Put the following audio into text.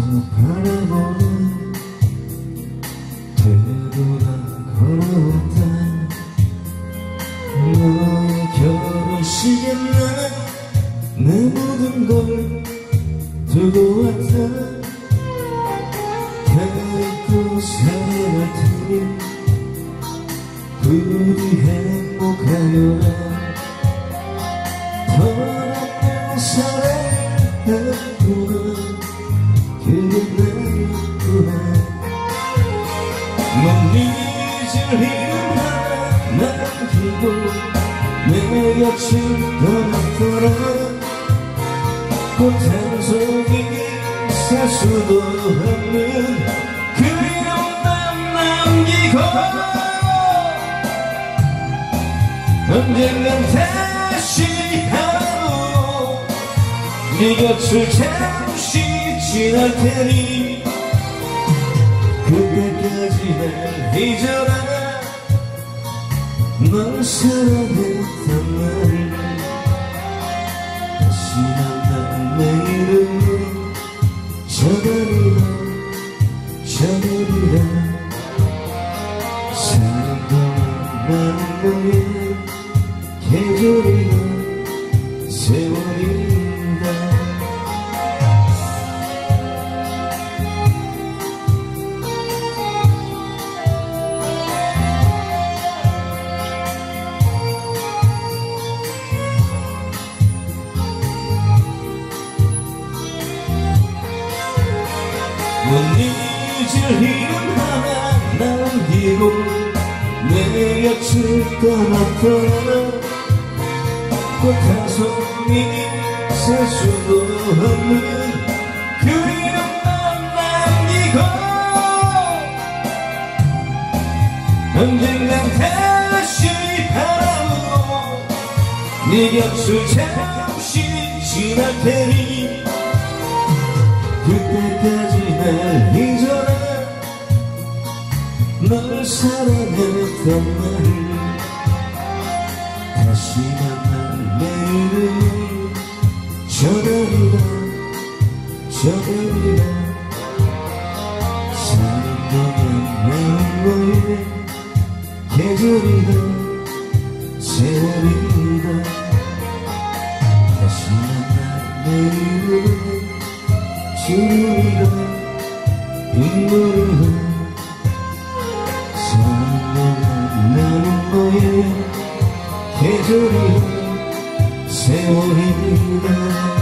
바라보는 되돌아 걸어왔다. 너의 결혼식에 난 내 모든 걸 두고 왔다. 태도 사랑할 테니 부디 행복하여라. 더 나쁜 사랑했구나. 그게 나였구나. 넌 잊을 힘 하나 남기고 내 곁을 떠났더라. 꽃한 송이 살 수도 없는 그리움만 남기고 언젠간 다시 하루 네 곁을 잠시 지날 테니 그때까지 날 잊어라. 널 사랑했단 말을 다시 만난 내일은 저들이라 저들이라. 사랑과 나는 너의 계절이라 세월이다. 못 잊을 힘 하나 남기고 내 곁을 떠났더라. 꽃 한 송이 살 수도 없는 그리움만 남기고 언젠간 다시 바라보고 네 곁을 잠시 지날 테니 그때까지 날 잊어라. 널 사랑했던 말 다시 만난 내일은 저들이라 저들이라. 사랑보면 내일의 계절이다 세월이다. 다시 만난 내일은 주름이다 빗물이다. 사랑보면 나는 너의 계절이다 세월이다.